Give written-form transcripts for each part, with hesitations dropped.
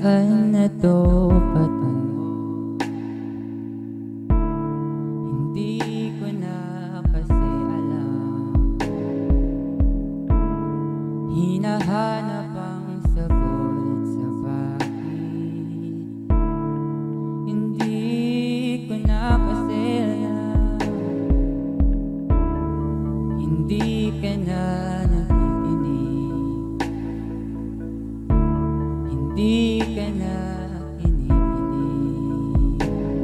Saan na to patungo? Hindi ko na kasi alam. Hinahanap ang sagot sa bakit. Hindi ko na kasi alam. Hindi ka na nakikinig. Hindi ka na kinikinig.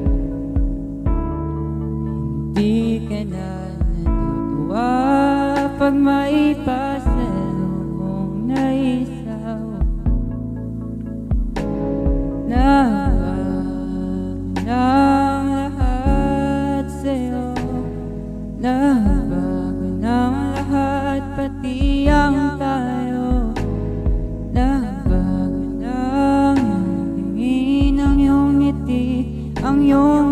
Hindi ka na natutuwa pag may pasalubong na isaw. Nabago ng lahat sa'yo. Nabago ng lahat, pati ang tayo. Nabago ng iyong tingin, ang iyong ngiti, ang iyong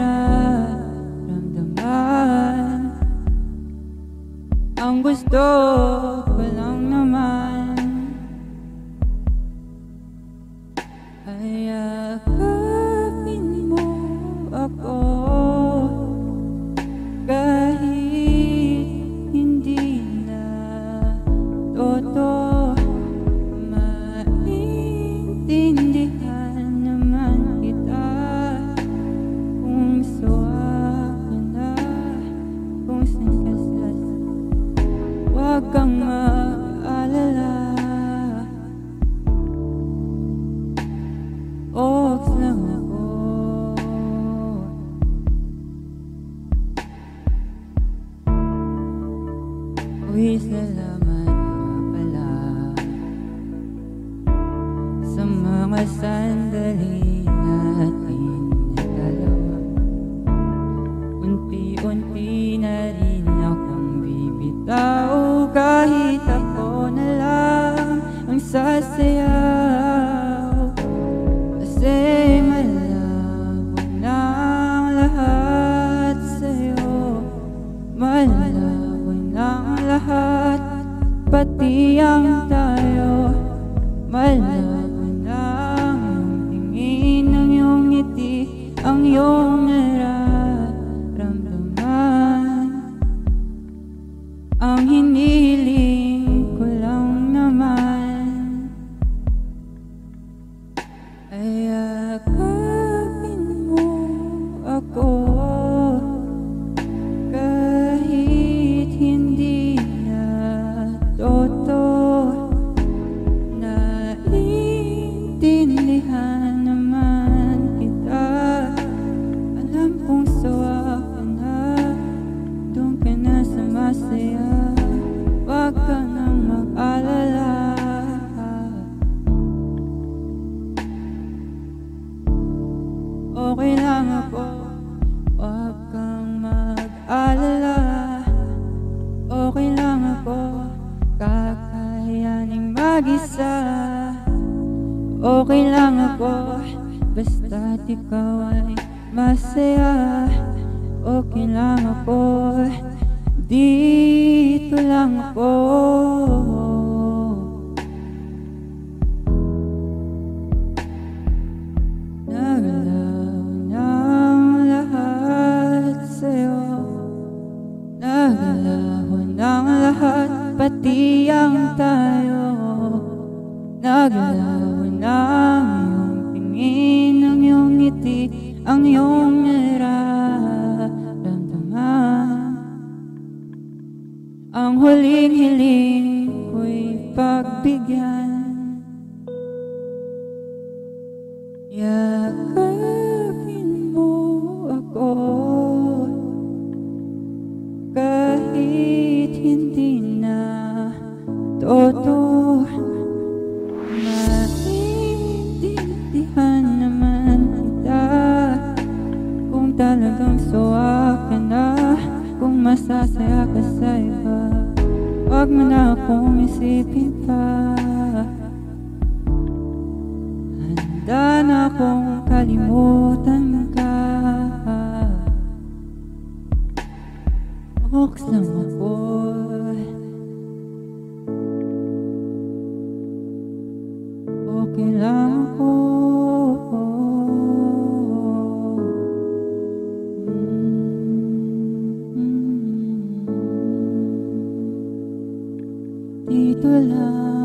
nararamdaman. Ang gusto ko lang naman ay yakapin mo ako, kahit hindi na totoo. Maintindihan naman kita kung sawa ka na, kung saan ka sas. Huwag kang mag-alala. Oks lang ako. Uy, salamat nga pala sa mga sandali natin na dalawa. Unti-unti na rin akong bibitaw, kahit ako na lang ang sasayaw. Kasi malabo ng lahat sa'yo. Malabo ng lahat, pati ang tayo. Malabo ng iyong tingin, ang iyong ngiti, ang iyong nararamdaman. Ang hinihiling ko lang naman ay yakapin mo ako, kahit hindi na totoo. Naiintindihan naman kita. Alam kong sawa ka na, doon ka na sa masaya. Huwag ka nang mag-alala. Okay lang ako, huwag kang mag-alala. Okay lang ako, kakayaning mag-isa. Okay lang ako, basta't ikaw ay masaya. Okay lang ako, dito lang ako. Nagalaw ng lahat sa'yo. Nagalaw ng lahat, pati ang tayo. Nagalaw ng iyong tingin, ang iyong ngiti, ang iyong nararamdaman. Ang huling hiling ko'y pagbigyan. Yakapin mo ako, kahit hindi na totoo. Maintindihan naman kita kung talagang sawa ka na, kung masasaya ka sa iba. Huwag mo na akong isipin pa. Handa na akong kalimutan ka. Oks lang ako. Okay lang ako. lang.